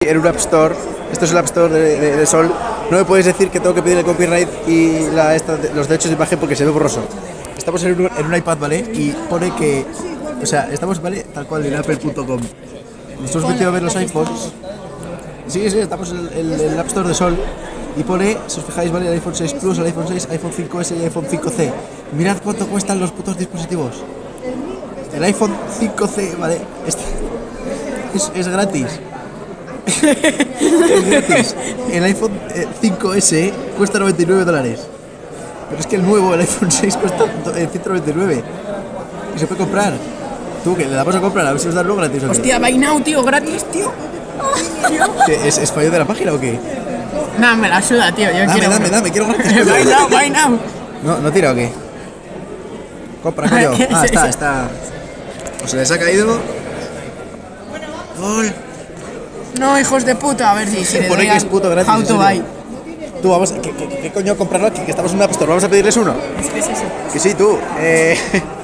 En un App Store, esto es el App Store de Sol, no me puedes decir que tengo que pedir el copyright y los derechos de imagen porque se ve borroso. Estamos en un iPad, ¿vale? Y pone que, o sea, estamos, ¿vale? Tal cual en apple.com. Nos hemos metido a ver los iPhones. Sí, estamos en el App Store de Sol. Y pone, si os fijáis, ¿vale? El iPhone 6 Plus, el iPhone 6, iPhone 5S y iPhone 5C. Mirad cuánto cuestan los putos dispositivos. El iPhone 5C, ¿vale? Es gratis. Es gratis. El iPhone 5S cuesta $99. Pero es que el nuevo, el iPhone 6, cuesta 199. Y se puede comprar. Tú, que le damos a comprar, a ver si nos dan luego gratis. Hostia, buy now, tío, gratis, tío. ¿Es fallo de la página o qué? No, me la suda, tío. Yo quiero. Dame, quiero gratis. Buy now. ¿No tira o qué? Compra, coño. Está. O se les ha caído. ¡Gol! No, hijos de puta, a ver si le pone doy que es puto gratis. How to buy. Tú, vamos, ¿qué coño comprarlo aquí? Que estamos en una App Store, vamos a pedirles uno. Es eso. Que sí, tú.